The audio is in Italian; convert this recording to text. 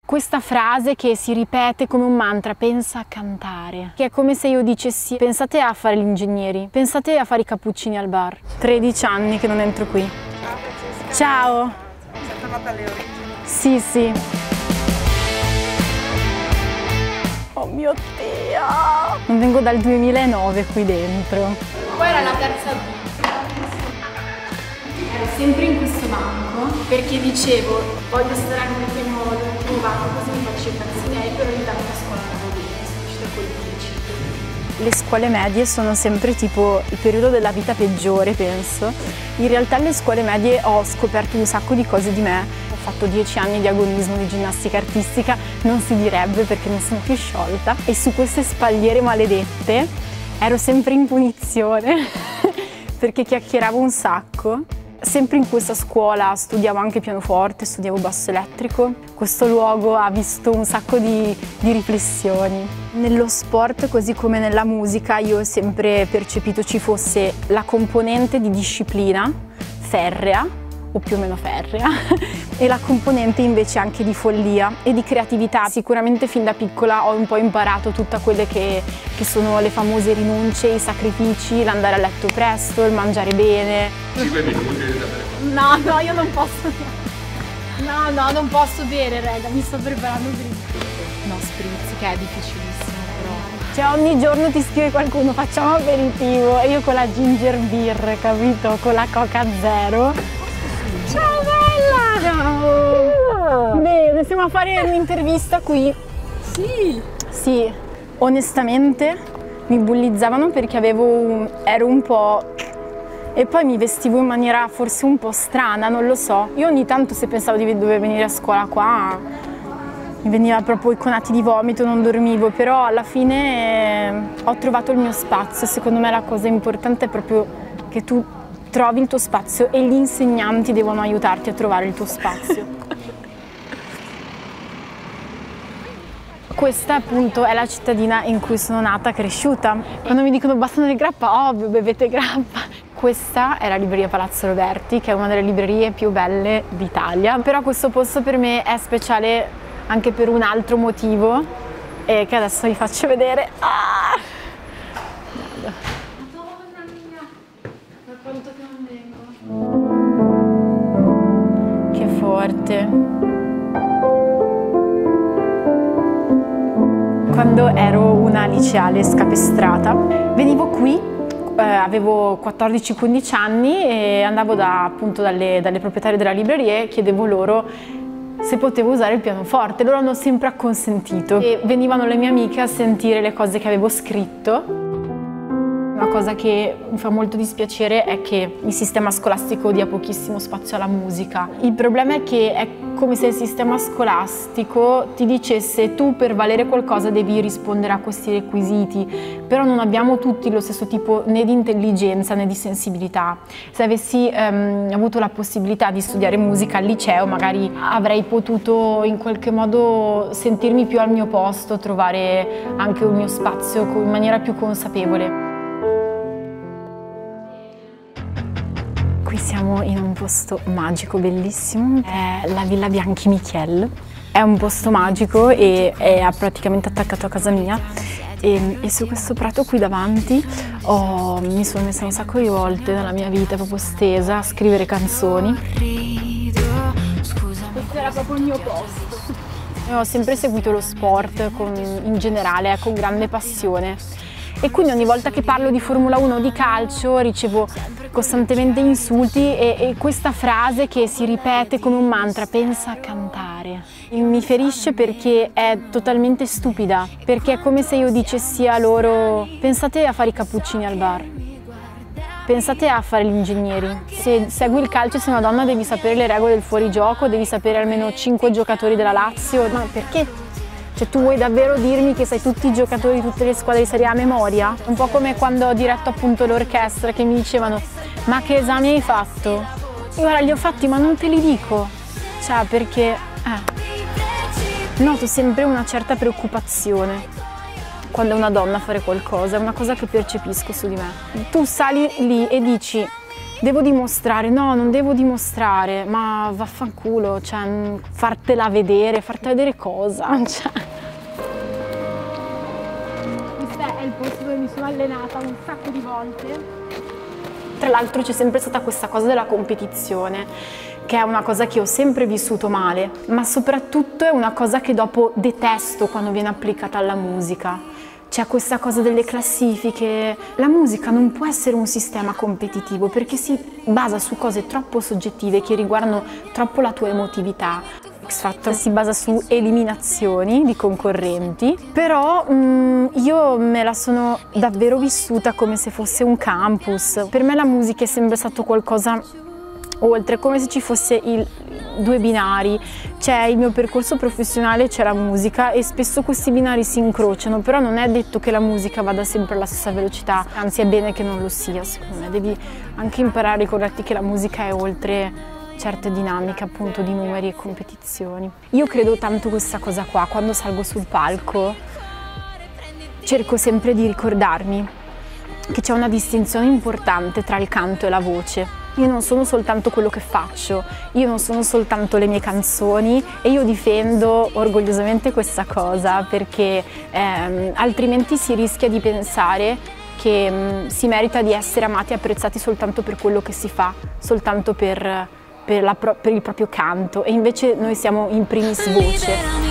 questa frase che si ripete come un mantra: pensa a cantare, che è come se io dicessi: pensate a fare gli ingegneri, pensate a fare i cappuccini al bar. 13 anni che non entro qui. Ciao! Sei tornata alle origini? Sì, sì. Oh mio Dio! Non vengo dal 2009 qui dentro. Poi era la terza B. Ero sempre in questo banco perché dicevo: voglio stare anche nell'ultimo banco, così mi faccio i pezzi miei, però ogni tanto a scuola andavo bene, sono riuscita a quel 10. Le scuole medie sono sempre tipo il periodo della vita peggiore, penso. In realtà alle scuole medie ho scoperto un sacco di cose di me. Ho fatto 10 anni di agonismo, di ginnastica artistica, non si direbbe perché non sono più sciolta. E su queste spalliere maledette ero sempre in punizione perché chiacchieravo un sacco. Sempre in questa scuola studiavo anche pianoforte, studiavo basso elettrico. Questo luogo ha visto un sacco di riflessioni. Nello sport, così come nella musica, io ho sempre percepito ci fosse la componente di disciplina ferrea, o più o meno ferrea, e la componente invece anche di follia e di creatività. Sicuramente fin da piccola ho un po' imparato tutte quelle che sono le famose rinunce, i sacrifici, l'andare a letto presto, il mangiare bene. Ci bevi il bere da bere? No, io non posso. No, non posso bere, raga, mi sto preparando per il no spritz, che è difficilissimo però. Cioè ogni giorno ti scrive qualcuno: facciamo aperitivo, e io con la ginger beer, capito? Con la Coca Zero. Ciao bella! Ciao! Bene, stiamo a fare un'intervista qui. Sì! Sì, onestamente mi bullizzavano perché ero un po'... e poi mi vestivo in maniera forse un po' strana, non lo so. Io ogni tanto, se pensavo di dover venire a scuola qua, mi veniva proprio i conati di vomito, non dormivo, però alla fine ho trovato il mio spazio. Secondo me la cosa importante è proprio che tu trovi il tuo spazio e gli insegnanti devono aiutarti a trovare il tuo spazio. Questa appunto è la cittadina in cui sono nata, cresciuta. Quando mi dicono bastano del grappa, ovvio, bevete grappa. Questa è la libreria Palazzo Roberti, che è una delle librerie più belle d'Italia. Però questo posto per me è speciale anche per un altro motivo, che adesso vi faccio vedere. Madonna mia! Da quanto che non vengo? Che forte. Quando ero una liceale scapestrata, venivo qui, avevo 14-15 anni e andavo appunto dalle proprietarie della libreria e chiedevo loro se potevo usare il pianoforte. Loro hanno sempre acconsentito e venivano le mie amiche a sentire le cose che avevo scritto. Una cosa che mi fa molto dispiacere è che il sistema scolastico dia pochissimo spazio alla musica. Il problema è che è come se il sistema scolastico ti dicesse: tu per valere qualcosa devi rispondere a questi requisiti, però non abbiamo tutti lo stesso tipo né di intelligenza né di sensibilità. Se avessi avuto la possibilità di studiare musica al liceo, magari avrei potuto in qualche modo sentirmi più al mio posto, trovare anche un mio spazio in maniera più consapevole. Qui siamo in un posto magico, bellissimo, è la Villa Bianchi Michiel. È un posto magico e è praticamente attaccato a casa mia e su questo prato qui davanti mi sono messa un sacco di volte nella mia vita, proprio stesa, a scrivere canzoni. Questo era proprio il mio posto. Io ho sempre seguito lo sport in generale, con grande passione. E quindi ogni volta che parlo di Formula 1 o di calcio ricevo costantemente insulti e questa frase che si ripete come un mantra: pensa a cantare. Mi ferisce perché è totalmente stupida, perché è come se io dicessi a loro: pensate a fare i cappuccini al bar, pensate a fare gli ingegneri. Se segui il calcio e sei una donna devi sapere le regole del fuorigioco, devi sapere almeno 5 giocatori della Lazio, ma perché? Cioè tu vuoi davvero dirmi che sai tutti i giocatori di tutte le squadre di Serie A a memoria? Un po' come quando ho diretto appunto l'orchestra che mi dicevano: ma che esami hai fatto? Io ora li ho fatti ma non te li dico. Cioè perché noto sempre una certa preoccupazione quando è una donna a fare qualcosa, è una cosa che percepisco su di me. Tu sali lì e dici: Devo dimostrare, no, non devo dimostrare, ma vaffanculo, cioè fartela vedere cosa? Cioè. Questo è il posto dove mi sono allenata un sacco di volte. Tra l'altro c'è sempre stata questa cosa della competizione, che è una cosa che ho sempre vissuto male, ma soprattutto è una cosa che dopo detesto quando viene applicata alla musica. C'è questa cosa delle classifiche. La musica non può essere un sistema competitivo perché si basa su cose troppo soggettive che riguardano troppo la tua emotività. X Factor si basa su eliminazioni di concorrenti, però io me la sono davvero vissuta come se fosse un campus. Per me la musica è sempre stato qualcosa oltre, come se ci fosse due binari. C'è il mio percorso professionale, c'è la musica e spesso questi binari si incrociano, però non è detto che la musica vada sempre alla stessa velocità, anzi è bene che non lo sia, secondo me. Devi anche imparare a ricordarti che la musica è oltre certe dinamiche appunto di numeri e competizioni. Io credo tanto questa cosa qua, quando salgo sul palco cerco sempre di ricordarmi che c'è una distinzione importante tra il canto e la voce. Io non sono soltanto quello che faccio, io non sono soltanto le mie canzoni e io difendo orgogliosamente questa cosa perché altrimenti si rischia di pensare che si merita di essere amati e apprezzati soltanto per quello che si fa, soltanto per il proprio canto, e invece noi siamo in primis voce.